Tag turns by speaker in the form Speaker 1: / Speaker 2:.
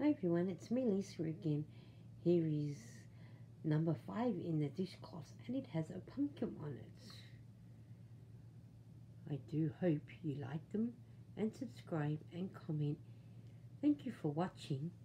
Speaker 1: Hi everyone, it's me Lisa again. Here is number 5 in the dishcloth and it has a pumpkin on it. I do hope you like them and subscribe and comment. Thank you for watching.